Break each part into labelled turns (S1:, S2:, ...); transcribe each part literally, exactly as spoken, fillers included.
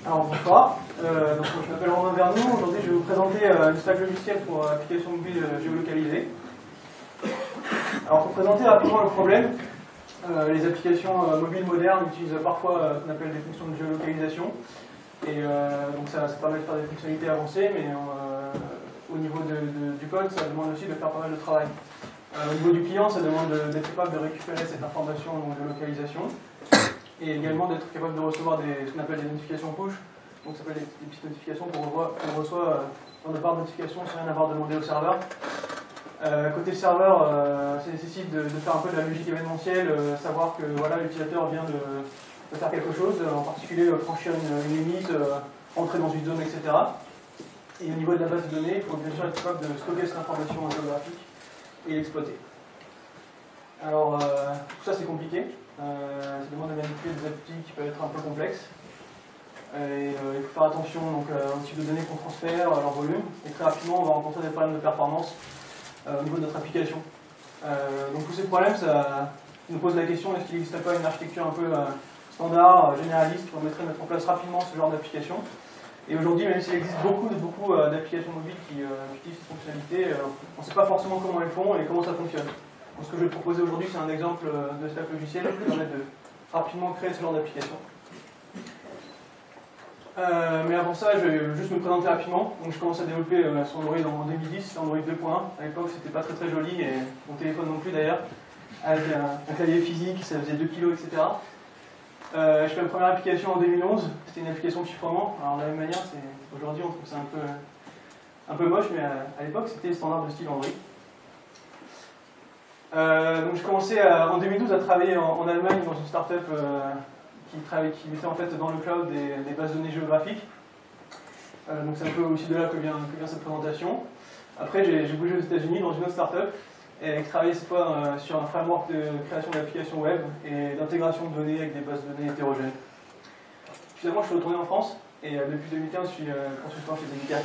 S1: Alors bonsoir, euh, donc, je m'appelle Romain Vernou. Aujourd'hui je vais vous présenter euh, une stack logicielle pour euh, applications mobiles euh, géolocalisées. Alors pour présenter rapidement le problème, euh, les applications euh, mobiles modernes utilisent parfois euh, ce qu'on appelle des fonctions de géolocalisation. Et euh, donc ça, ça permet de faire des fonctionnalités avancées, mais euh, au niveau de, de, du code, ça demande aussi de faire pas mal de travail. Euh, au niveau du client, ça demande d'être capable de récupérer cette information donc, de localisation, et également d'être capable de recevoir des, ce qu'on appelle des notifications push. Donc ça s'appelle des, des petites notifications qu'on reçoit euh, dans notre part de notification sans rien avoir demandé au serveur. Euh, côté serveur, euh, ça nécessite de, de faire un peu de la logique événementielle, euh, savoir que voilà, l'utilisateur vient de, de faire quelque chose, euh, en particulier euh, franchir une, une limite, euh, entrer dans une zone, et cetera. Et au niveau de la base de données, il faut bien sûr être capable de stocker cette information géographique et l'exploiter. Alors, euh, tout ça c'est compliqué. Euh, ça demande de manipuler des applis qui peuvent être un peu complexes. Et, euh, il faut faire attention donc, euh, au type de données qu'on transfère, à leur volume. Et très rapidement, on va rencontrer des problèmes de performance euh, au niveau de notre application. Euh, donc tous ces problèmes, ça nous pose la question, est-ce qu'il n'existe pas une architecture un peu euh, standard, euh, généraliste, qui permettrait de mettre en place rapidement ce genre d'application. Et aujourd'hui, même s'il existe beaucoup, beaucoup euh, d'applications mobiles qui euh, utilisent ces fonctionnalités, euh, on ne sait pas forcément comment elles font et comment ça fonctionne. Donc, ce que je vais te proposer aujourd'hui, c'est un exemple de stack logiciel qui permet de rapidement créer ce genre d'application. Euh, mais avant ça, je vais juste me présenter rapidement. Donc, je commence à développer euh, sur Android en deux mille dix, Android deux point un. À l'époque, c'était pas très très joli, et mon téléphone non plus d'ailleurs, avec un, un clavier physique, ça faisait deux kilos, et cetera. Euh, je fais ma première application en deux mille onze, c'était une application de chiffrement. Alors de la même manière, aujourd'hui on trouve ça un peu, un peu moche, mais à, à l'époque c'était standard de style Android. Euh, donc j'ai commencé à, en deux mille douze à travailler en, en Allemagne dans une start-up euh, qui, qui mettait en fait dans le cloud des, des bases de données géographiques. Euh, donc c'est un peu aussi de là que vient, que vient cette présentation. Après j'ai bougé aux États-Unis dans une autre start-up et travaillé cette fois euh, sur un framework de création d'applications web et d'intégration de données avec des bases de données hétérogènes. Finalement je suis retourné en France et euh, depuis deux mille quinze je suis euh, consultant chez Zenicat.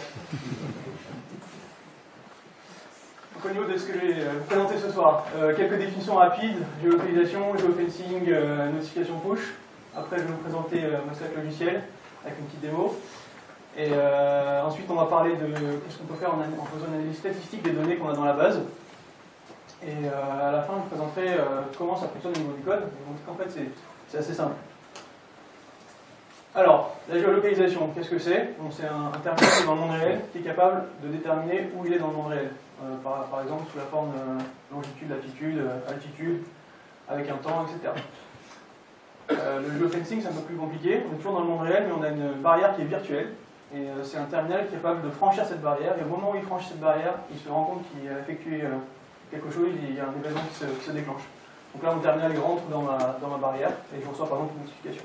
S1: Au niveau de ce que je vais vous présenter ce soir, euh, quelques définitions rapides, géolocalisation, géofencing, euh, notification push. Après je vais vous présenter euh, ma stack logiciel avec une petite démo. Et euh, ensuite on va parler de ce qu'on peut faire en, en faisant une analyse statistique des données qu'on a dans la base. Et euh, à la fin je vous présenterai euh, comment ça fonctionne au niveau du code. Donc en fait c'est assez simple. Alors, la géolocalisation, qu'est-ce que c'est? C'est un, un terminal qui est dans le monde réel qui est capable de déterminer où il est dans le monde réel. Euh, par, par exemple sous la forme de longitude, latitude, altitude, avec un temps, et cetera. Euh, le geofencing c'est un peu plus compliqué, on est toujours dans le monde réel mais on a une barrière qui est virtuelle. Et euh, c'est un terminal qui est capable de franchir cette barrière, et au moment où il franchit cette barrière, il se rend compte qu'il a effectué euh, quelque chose, il y a un événement qui se, qui se déclenche. Donc là mon terminal il rentre dans ma, dans ma barrière et je reçois par exemple une notification.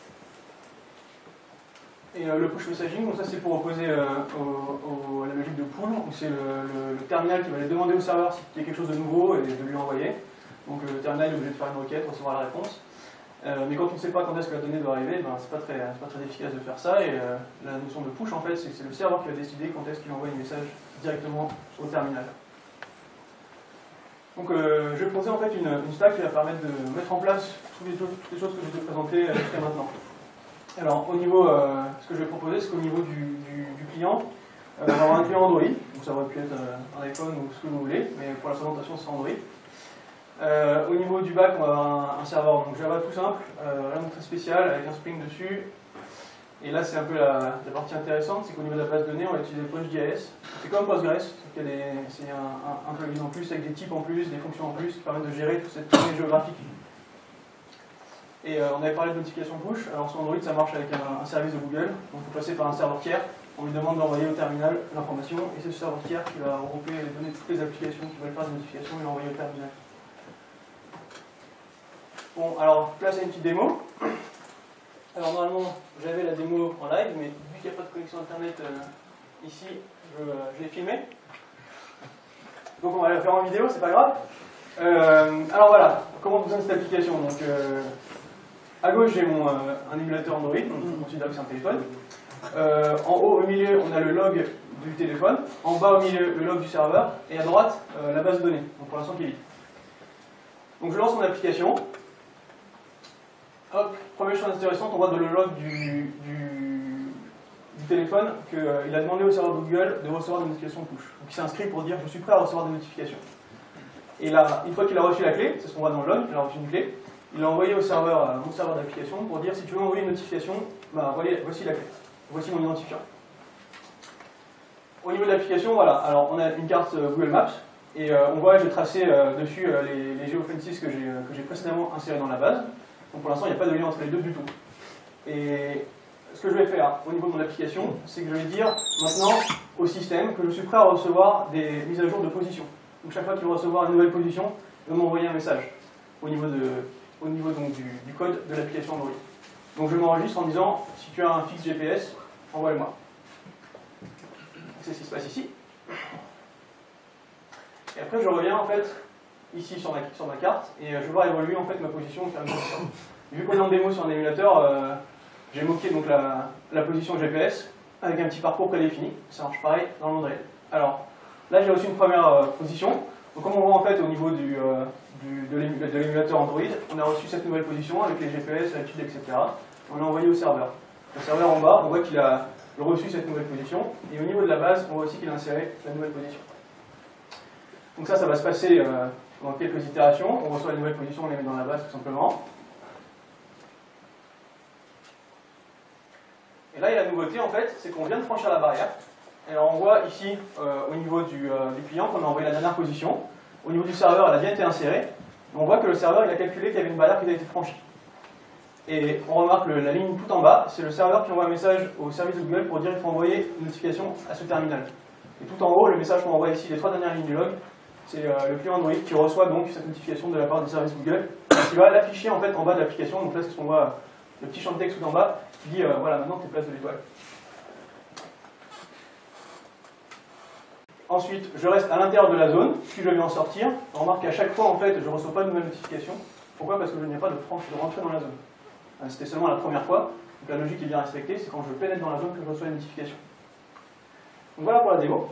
S1: Et euh, le push messaging, donc ça c'est pour opposer euh, au, au, à la logique de pull, c'est le, le, le terminal qui va aller demander au serveur s'il y a quelque chose de nouveau et de lui envoyer. Donc euh, le terminal est obligé de faire une requête, recevoir la réponse. Euh, mais quand on ne sait pas quand est-ce que la donnée doit arriver, ben, c'est pas très, c'est pas très efficace de faire ça. Et euh, la notion de push en fait, c'est que c'est le serveur qui va décider quand est-ce qu'il envoie un message directement au terminal. Donc euh, je vais proposer en fait une, une stack qui va permettre de mettre en place toutes les, toutes les choses que je vous ai présentées jusqu'à maintenant. Alors, au niveau, euh, ce que je vais proposer, c'est qu'au niveau du, du, du client, euh, on va avoir un client Android, donc ça aurait pu être euh, un iPhone ou ce que vous voulez, mais pour la présentation, c'est Android. Euh, au niveau du back, on va avoir un, un serveur donc Java tout simple, euh, rien de très spécial, avec un Spring dessus. Et là, c'est un peu la, la partie intéressante, c'est qu'au niveau de la base de données, on va utiliser PostGIS. C'est comme Postgres, c'est un, un, un plugin en plus, avec des types en plus, des fonctions en plus, qui permettent de gérer toute cette donnée géographique. Et euh, on avait parlé de notification push. Alors sur Android, ça marche avec un, un service de Google. Donc il faut passer par un serveur tiers. On lui demande d'envoyer au terminal l'information. Et c'est ce serveur tiers qui va regrouper les données de toutes les applications qui veulent faire des notifications et l'envoyer au terminal. Bon, alors place à une petite démo. Alors normalement, j'avais la démo en live, mais vu qu'il n'y a pas de connexion internet euh, ici, je, euh, je l'ai filmé. Donc on va la faire en vidéo, c'est pas grave. Euh, alors voilà, comment fonctionne cette application? Donc, euh, à gauche, j'ai mon, euh, un émulateur Android, donc on considère que c'est un téléphone. Euh, en haut, au milieu, on a le log du téléphone. En bas, au milieu, le log du serveur. Et à droite, euh, la base de données, donc pour l'instant qui est vide. Donc je lance mon application. Hop, première chose intéressante, on voit dans le log du, du, du téléphone qu'il euh, a demandé au serveur Google de recevoir des notifications push. Donc il s'est inscrit pour dire je suis prêt à recevoir des notifications. Et là, une fois qu'il a reçu la clé, c'est ce qu'on voit dans le log, il a reçu une clé, il l'a envoyé au serveur, à mon serveur d'application pour dire si tu veux envoyer une notification, bah, voyez, voici la clé, voici mon identifiant. Au niveau de l'application, voilà, alors on a une carte euh, Google Maps, et euh, on voit, j'ai tracé euh, dessus euh, les, les geofences que j'ai euh, précédemment insérés dans la base. Donc pour l'instant, il n'y a pas de lien entre les deux du tout. Et ce que je vais faire au niveau de mon application, c'est que je vais dire maintenant au système que je suis prêt à recevoir des mises à jour de position. Donc chaque fois qu'il va recevoir une nouvelle position, il va m'envoyer un message au niveau, de, au niveau donc, du, du code de l'application Android. Donc je m'enregistre en disant, si tu as un fixe G P S, envoie-le-moi. C'est ce qui se passe ici. Et après je reviens en fait ici sur ma, sur ma carte et je vais voir évoluer en fait ma position au fur et à mesure. Vu qu'on est en démo sur un émulateur, euh, j'ai moqué donc la, la position G P S avec un petit parcours prédéfini. Ça marche pareil dans le monde réel. Alors là j'ai reçu une première euh, position. Donc comme on voit en fait au niveau du, euh, du, de l'émulateur Android, on a reçu cette nouvelle position avec les G P S, l'altitude, et cetera. On l'a envoyé au serveur. Le serveur en bas, on voit qu'il a reçu cette nouvelle position. Et au niveau de la base, on voit aussi qu'il a inséré la nouvelle position. Donc ça, ça va se passer euh, dans quelques itérations. On reçoit la nouvelle position, on les met dans la base tout simplement. Et là, il y a la nouveauté en fait, c'est qu'on vient de franchir la barrière. Alors on voit ici, euh, au niveau du, euh, du client, qu'on a envoyé la dernière position. Au niveau du serveur, elle a bien été insérée. Et on voit que le serveur, il a calculé qu'il y avait une barrière qui avait été franchie. Et on remarque le, la ligne tout en bas, c'est le serveur qui envoie un message au service de Google pour dire qu'il faut envoyer une notification à ce terminal. Et tout en haut, le message qu'on envoie ici, les trois dernières lignes du log, c'est euh, le client Android qui reçoit donc cette notification de la part du service Google, qui va l'afficher en fait en bas de l'application. Donc là, c'est ce qu'on voit, le petit champ de texte tout en bas, qui dit euh, voilà, maintenant tu es place de l'étoile. Ensuite, je reste à l'intérieur de la zone, puis je vais en sortir. On remarque qu'à chaque fois, en fait, je ne reçois pas de nouvelle notification. Pourquoi? Parce que je n'ai pas de, de rentrer dans la zone. C'était seulement la première fois. Donc la logique est bien respectée, c'est quand je pénètre dans la zone que je reçois une notification. Donc voilà pour la démo.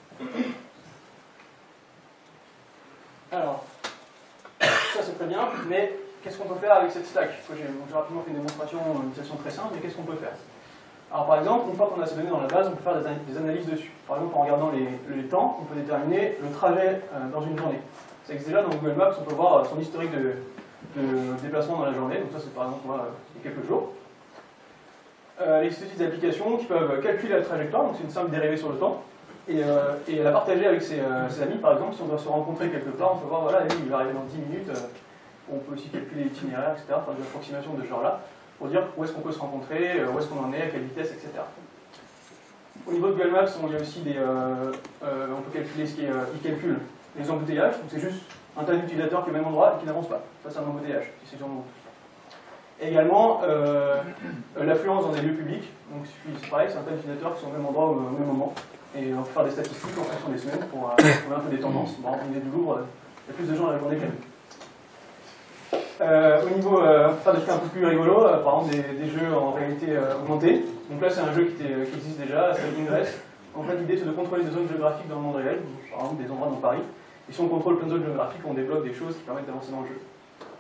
S1: Alors, ça c'est très bien, mais qu'est-ce qu'on peut faire avec cette stack? J'ai rapidement fait une démonstration, une utilisation très simple, mais qu'est-ce qu'on peut faire? Alors par exemple, une fois qu'on a ces données dans la base, on peut faire des analyses dessus. Par exemple, en regardant les, les temps, on peut déterminer le trajet euh, dans une journée. Ça existe déjà dans Google Maps, on peut voir son historique de, de déplacement dans la journée. Donc ça c'est par exemple moi, il y a quelques jours. Euh, il existe des applications qui peuvent calculer la trajectoire, donc c'est une simple dérivée sur le temps, et, euh, et la partager avec ses, euh, ses amis. Par exemple, si on doit se rencontrer quelque part, on peut voir, voilà, lui il va arriver dans dix minutes, euh, on peut aussi calculer l'itinéraire, et cetera, faire des approximations de ce genre-là, pour dire où est-ce qu'on peut se rencontrer, où est-ce qu'on en est, à quelle vitesse, et cetera. Au niveau de Google Maps, il y a aussi des, euh, euh, on peut calculer ce qui est, euh, il calcule les embouteillages, donc c'est juste un tas d'utilisateurs qui est au même endroit et qui n'avance pas. Ça c'est un embouteillage, si c'est sur nous. Et également, euh, l'affluence dans des lieux publics, donc c'est pareil, c'est un tas d'utilisateurs qui sont au même endroit au même moment. Et on peut faire des statistiques en fonction des semaines pour euh, trouver un peu des tendances. Bon, on est du Louvre, il y a plus de gens à la journée que la nuit. Euh, au niveau, euh, on peut faire des trucs un peu plus rigolos, euh, par exemple des, des jeux en réalité euh, augmentée. Donc là c'est un jeu qui, qui existe déjà, c'est Ingress. En fait l'idée c'est de contrôler des zones géographiques dans le monde réel, donc, par exemple des endroits dans Paris. Et si on contrôle plein de zones géographiques, on débloque des choses qui permettent d'avancer dans le jeu.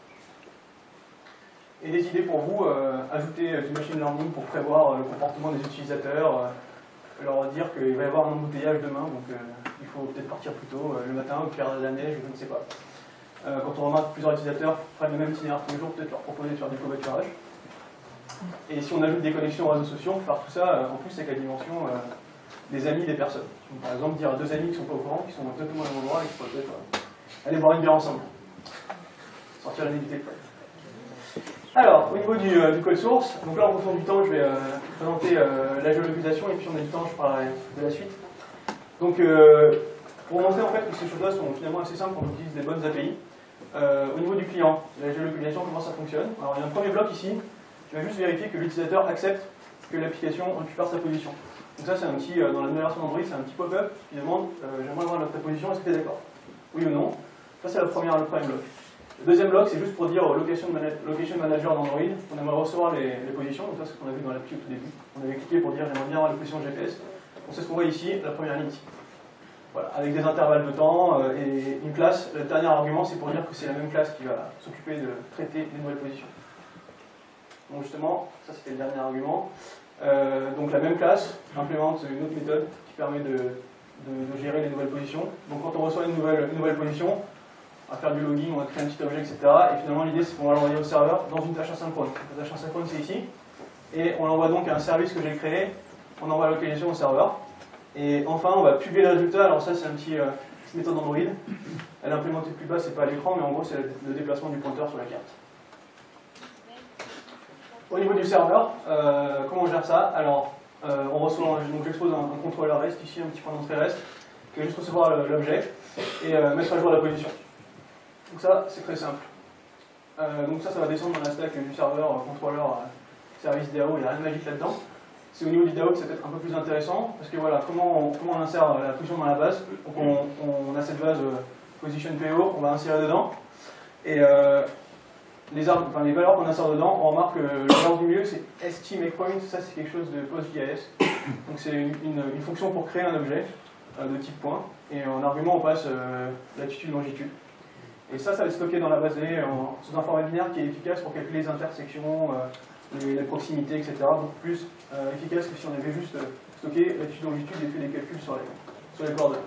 S1: Et des idées pour vous, euh, ajouter euh, du machine learning pour prévoir euh, le comportement des utilisateurs, euh, leur dire qu'il va y avoir un embouteillage demain, donc euh, il faut peut-être partir plus tôt euh, le matin ou faire de la neige, je ne sais pas. Euh, quand on remarque que plusieurs utilisateurs prennent le même itinéraire tous les jours, peut-être leur proposer de faire du covoiturage. Et si on ajoute des connexions aux réseaux sociaux, on peut faire tout ça euh, en plus avec la dimension euh, des amis des personnes. Donc, par exemple, dire à deux amis qui ne sont pas au courant, qui sont exactement au même endroit et qui pourraient peut-être euh, aller boire une bière ensemble. Sortir la nudité. Alors, au niveau du, euh, du code source, donc là en fonction du temps, je vais euh, présenter euh, la géolocalisation et puis si on a du temps, je parlerai de la suite. Donc, euh, pour montrer en fait que ces choses-là sont finalement assez simples quand on utilise des bonnes A P I. Euh, au niveau du client, la géolocalisation, comment ça fonctionne? Alors il y a un premier bloc ici qui va juste vérifier que l'utilisateur accepte que l'application récupère sa position. Donc ça c'est un petit, euh, dans la nouvelle version d'Android, c'est un petit pop-up qui demande euh, j'aimerais voir ta position, est-ce que tu es d'accord? Oui ou non? Ça c'est le premier bloc. Le deuxième bloc c'est juste pour dire au location, mana location manager d'Android, on aimerait recevoir les, les positions, donc ça c'est ce qu'on a vu dans l'appli au tout début. On avait cliqué pour dire j'aimerais bien avoir les positions G P S. Donc c'est ce qu'on voit ici, la première ligne ici. Voilà, avec des intervalles de temps euh, et une classe. Le dernier argument, c'est pour dire que c'est la même classe qui va s'occuper de traiter les nouvelles positions. Donc justement, ça c'était le dernier argument. Euh, donc la même classe implémente une autre méthode qui permet de, de, de gérer les nouvelles positions. Donc quand on reçoit une nouvelle, une nouvelle position, on va faire du logging, on va créer un petit objet, et cetera. Et finalement l'idée c'est qu'on va l'envoyer au serveur dans une tâche asynchrone. La tâche asynchrone c'est ici. Et on l'envoie donc à un service que j'ai créé, on envoie la localisation au serveur. Et enfin on va publier le résultat. Alors ça c'est un petit, euh, petite méthode Android. Elle est implémentée plus bas, c'est pas à l'écran, mais en gros c'est le déplacement du pointeur sur la carte. Au niveau du serveur, euh, comment on gère ça? Alors, euh, on reçoit, donc j'expose un, un contrôleur REST, ici un petit point d'entrée REST, qui va juste recevoir l'objet et euh, mettre à jour la position. Donc ça, c'est très simple. Euh, donc ça, ça va descendre dans la stack du serveur, euh, contrôleur, euh, service D A O, il n'y a rien de magique là-dedans. C'est au niveau du D A O que c'est peut-être un peu plus intéressant, parce que voilà, comment on, comment on insère la position dans la base. Donc on, on a cette base euh, position P O, on va insérer dedans, et euh, Les, enfin, les valeurs qu'on insère dedans, on remarque que le valeur du milieu c'est stMakePoint, ça c'est quelque chose de PostGIS. Donc c'est une, une, une fonction pour créer un objet euh, de type point, et en argument on passe euh, latitude, longitude. Et ça, ça va être stocké dans la base de données en, sous un format binaire qui est efficace pour calculer les intersections, euh, les, les proximités, et cetera. Donc plus euh, efficace que si on avait juste stocké latitude, longitude et fait des calculs sur les, sur les coordonnées.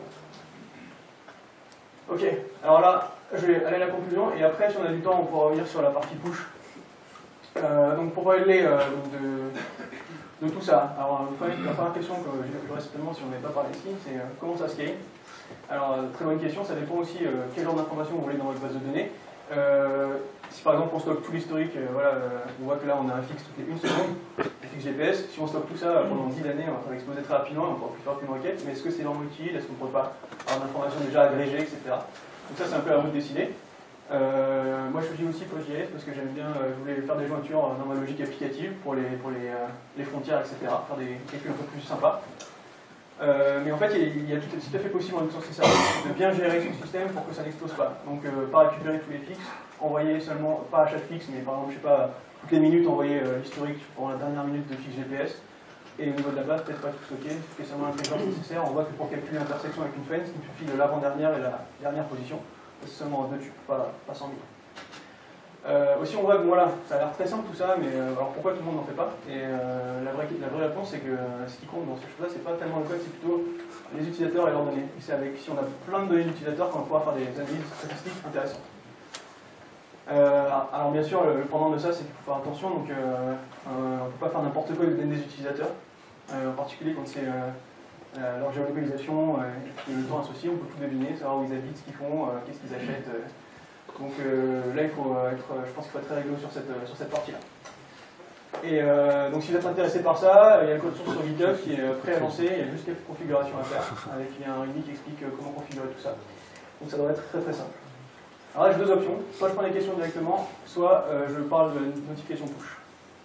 S1: Ok, alors là, je vais aller à la conclusion, et après, si on a du temps, on pourra revenir sur la partie push. Euh, donc pour parler euh, de, de tout ça, alors la première question que j'aurais certainement si on n'avait pas parlé ici, c'est euh, comment ça scale. Alors très bonne question, ça dépend aussi euh, quel genre d'informations vous voulez dans votre base de données. Euh, si par exemple on stocke tout l'historique, euh, voilà, euh, on voit que là on a un fixe toutes les une seconde, un fixe G P S, si on stocke tout ça pendant dix années, on va exploser très rapidement, on ne pourra plus faire aucune requête, mais est-ce que c'est vraiment utile, est-ce qu'on ne pourrait pas avoir d'informations déjà agrégées, et cetera. Donc ça c'est un peu à vous de décider. Euh, moi je choisis aussi PostGIS parce que j'aime bien, euh, je voulais faire des jointures dans ma logique applicative pour les, pour les, euh, les frontières, et cetera. Faire des calculs un peu plus sympas. Euh, mais en fait il y a tout, tout à fait possible en utilisant ces services de bien gérer son système pour que ça n'explose pas. Donc euh, pas récupérer tous les fixes, envoyer seulement, pas à chaque fixe, mais par exemple je sais pas, toutes les minutes envoyer euh, l'historique pour la dernière minute de fixe G P S. Et au niveau de la base, peut-être pas tout stocker, spécialement l'intelligence nécessaire. On voit que pour calculer l'intersection avec une fence, il suffit de l'avant-dernière et la dernière position. C'est seulement deux tubes, pas, pas cent mille. Euh, aussi, on voit que voilà, ça a l'air très simple tout ça, mais euh, alors pourquoi tout le monde n'en fait pas? Et euh, la, vraie, la vraie réponse, c'est que euh, ce qui compte dans ces choses-là, c'est pas tellement le code, c'est plutôt les utilisateurs et leurs données. Et c'est avec, si on a plein de données d'utilisateurs qu'on va pouvoir faire des analyses statistiques intéressantes. Euh, alors bien sûr, le, le pendant de ça, c'est qu'il faut faire attention, donc euh, euh, on ne peut pas faire n'importe quoi avec les données des utilisateurs, euh, en particulier quand c'est euh, euh, leur géolocalisation euh, et puis le temps associé, on peut tout deviner, savoir où ils habitent, ce qu'ils font, euh, qu'est-ce qu'ils achètent. Euh. Donc euh, là, il faut être, je pense qu'il faut être très rigolo sur cette, sur cette partie-là. Et euh, donc si vous êtes intéressé par ça, il y a le code source sur GitHub qui est prêt à lancer, il y a juste quelques configurations à faire, avec il y a un README qui explique comment configurer tout ça. Donc ça devrait être très très simple. Alors là, j'ai deux options. Soit je prends les questions directement, soit euh, je parle de notification push.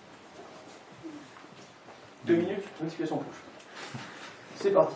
S1: Deux minutes, notification push. C'est parti.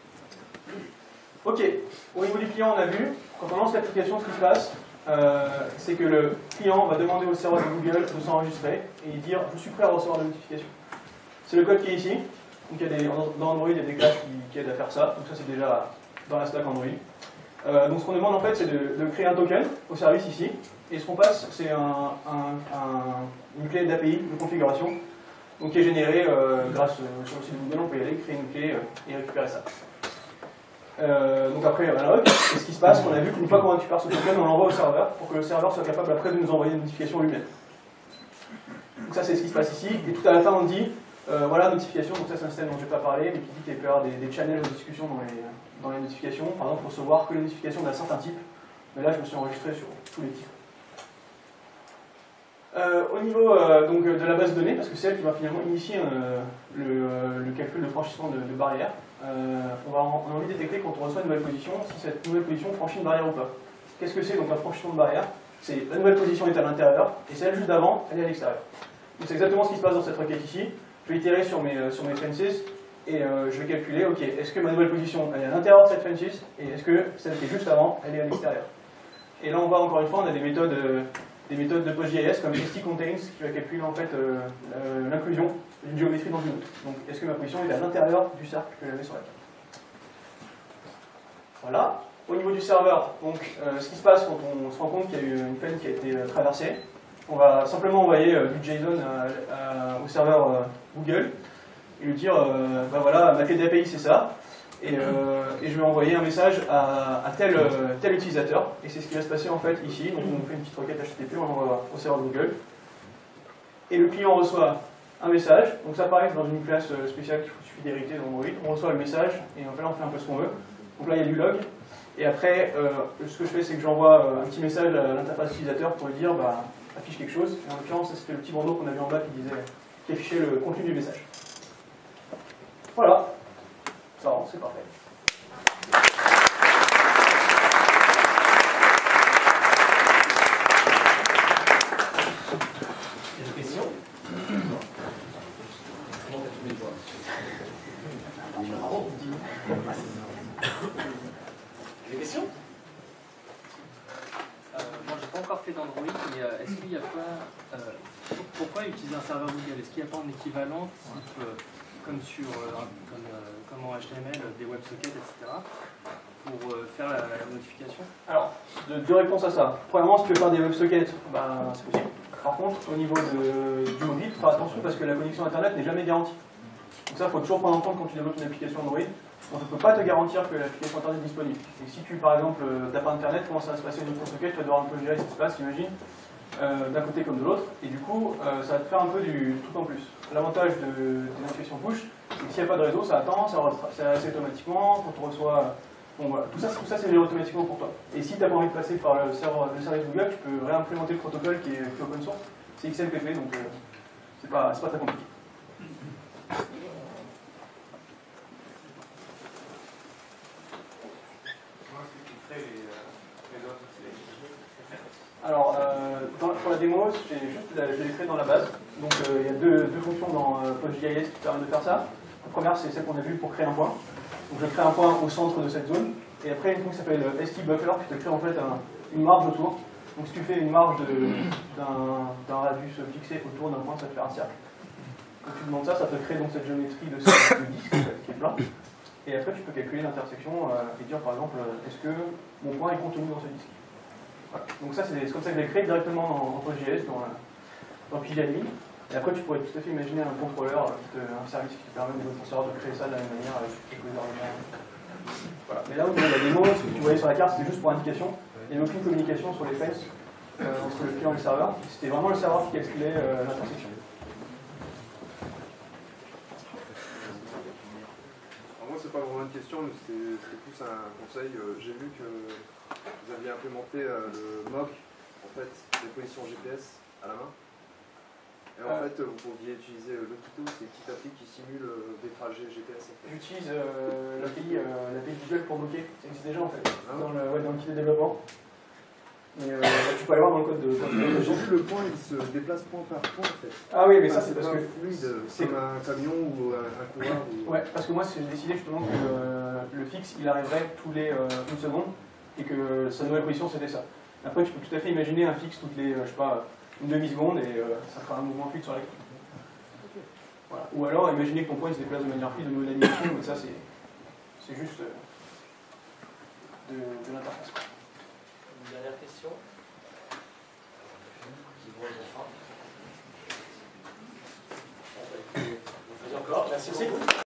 S1: Ok, au niveau du client, on a vu, quand on lance l'application, ce qui se passe, euh, c'est que le client va demander au serveur de Google de s'enregistrer et dire « je suis prêt à recevoir la notification ». C'est le code qui est ici. Donc il y a des, dans Android, il y a des classes qui, qui aident à faire ça. Donc ça, c'est déjà dans la stack Android. Euh, donc ce qu'on demande en fait c'est de, de créer un token au service ici, et ce qu'on passe c'est un, un, un, une clé d'A P I de configuration donc, qui est générée euh, grâce euh, sur le site Google, on peut y aller, créer une clé euh, et récupérer ça. Euh, donc après il y a la log, et ce qui se passe, on a vu qu'une fois qu'on récupère ce token, on l'envoie au serveur pour que le serveur soit capable après de nous envoyer une notification lui-même. Donc ça c'est ce qui se passe ici, et tout à la fin on dit euh, voilà notification, donc ça c'est un système dont je ne vais pas parler, mais qui dit qu'il peut y avoir des, des channels de discussion dans les, dans les notifications, par exemple recevoir que les notifications d'un certain type, mais là je me suis enregistré sur tous les types. Euh, au niveau euh, donc, de la base de données, parce que c'est elle qui va finalement initier euh, le, le calcul de franchissement de, de barrière, euh, on, va en, on a envie de détecter quand on reçoit une nouvelle position, si cette nouvelle position franchit une barrière ou pas. Qu'est-ce que c'est donc un franchissement de barrière? C'est la nouvelle position est à l'intérieur, et celle juste d'avant, elle est à l'extérieur. Donc c'est exactement ce qui se passe dans cette requête ici. Je vais itérer sur mes, sur mes fences, et euh, je vais calculer, ok, est-ce que ma nouvelle position elle est à l'intérieur de cette fences, et est-ce que celle qui est juste avant, elle est à l'extérieur. Et là on voit encore une fois, on a des méthodes, euh, des méthodes de PostGIS comme stContains qui va calculer en fait euh, euh, l'inclusion d'une géométrie dans une autre. Donc est-ce que ma position est à l'intérieur du cercle que j'avais sur la carte. Voilà. Au niveau du serveur, donc euh, ce qui se passe quand on se rend compte qu'il y a eu une fence qui a été euh, traversée, on va simplement envoyer euh, du JSON à, à, au serveur euh, Google. et lui dire euh, bah voilà, ma clé d'A P I c'est ça, et, euh, et je vais envoyer un message à, à tel, euh, tel utilisateur, et c'est ce qui va se passer en fait ici. Donc on fait une petite requête H T T P, on l'envoie au serveur Google, et le client reçoit un message. Donc ça pareil, c'est dans une classe spéciale qu'il suffit d'hériter dans Android. On reçoit le message, et en fait là on fait un peu ce qu'on veut. Donc là il y a du log, et après euh, ce que je fais c'est que j'envoie un petit message à l'interface utilisateur pour lui dire bah, affiche quelque chose. Et en l'occurrence c'était le petit bandeau qu'on a vu en bas qui disait qui affichait le contenu du message. Voilà, ça rend, c'est parfait.
S2: Il y a des questions? Des questions?
S3: Euh, moi, j'ai pas encore fait d'Android, mais euh, est-ce qu'il n'y a pas... Euh, pourquoi utiliser un serveur Google? Est-ce qu'il n'y a pas un équivalent type, euh, comme, sur, euh, comme, euh, comme en H T M L, des WebSockets, et cetera, pour euh, faire la, la modification?
S1: Alors, deux, deux réponses à ça. Premièrement, si tu veux faire des WebSockets, ben, c'est possible. Par contre, au niveau de, du mobile, il faut faire attention parce que la connexion Internet n'est jamais garantie. Donc ça, il faut toujours prendre en compte quand tu développes une application Android. On ne peut pas te garantir que l'application Internet est disponible. Et si tu, par exemple, n'as pas Internet, comment ça va se passer au niveau de ton socket, tu vas devoir un peu gérer ce qui se passe, j'imagine, euh, d'un côté comme de l'autre. Et du coup, euh, ça va te faire un peu du truc en plus. L'avantage de, des notifications push, c'est que s'il n'y a pas de réseau, ça attend, ça, ça assez automatiquement, quand on reçoit... Bon voilà, tout ça, tout ça c'est géré automatiquement pour toi. Et si tu n'as pas envie de passer par le, serveur, le service Google, tu peux réimplémenter le protocole qui est, qui est open source. C'est X M P P, donc euh, c'est pas, pas très compliqué. Alors, euh, dans, pour la démo, j'ai juste la, je l'ai créé dans la base. Donc euh, il y a deux, deux fonctions dans euh, PostGIS qui permettent de faire ça. La première, c'est celle qu'on a vue pour créer un point. Donc je crée un point au centre de cette zone. Et après, une fonction qui s'appelle S T Buffer qui te crée en fait un, une marge autour. Donc si tu fais une marge d'un radius fixé autour d'un point, ça te fait un cercle. Quand tu demandes ça, ça te crée donc cette géométrie de, de disque en fait, qui est plat. Et après, tu peux calculer l'intersection euh, et dire par exemple, est-ce que mon point est contenu dans ce disque. Voilà. Donc ça, c'est comme ça que je l'ai créé directement dans, dans PostGIS, dans, dans PyAdmin. Et après, tu pourrais tout à fait imaginer un contrôleur, un service qui te permet de processeur de créer ça de la même manière avec quelques arguments. Voilà. Mais là, au niveau de la démo, ce que tu voyais sur la carte, c'était juste pour indication. Il n'y avait aucune communication sur les faces euh, entre le client et le serveur. C'était vraiment le serveur qui calculait euh, l'intersection.
S4: Moi, c'est pas vraiment une question, mais c'est plus un conseil. Euh, J'ai vu que vous aviez implémenté euh, le mock, en fait, des positions G P S à la main. Et en euh, fait, vous pouviez utiliser le Lokito, c'est une petite appli qui simule euh, des trajets G P S. En fait.
S1: J'utilise euh, l'A P I euh, Google pour bloquer. Ça existe déjà en fait, ah, dans, le, ouais, dans le kit de développement. Mais euh, tu peux aller voir dans le code de.
S4: J'ai vu le point, il se déplace point par point en fait.
S1: Ah oui, mais
S4: enfin,
S1: ça c'est parce que.
S4: fluide, c'est comme un camion ou un, un coureur. Ou...
S1: Ouais, parce que moi j'ai décidé justement que euh, le fixe il arriverait tous les euh, une seconde et que sa nouvelle position c'était ça. Après, tu peux tout à fait imaginer un fixe toutes les, euh, je sais pas, une demi-seconde et euh, ça fera un mouvement fluide sur l'écran. Voilà. Ou alors, imaginez que ton point il se déplace de manière fluide au niveau de l'animation, mais ça c'est juste euh, de, de l'interface.
S2: Une dernière question. Vas-y encore, merci beaucoup.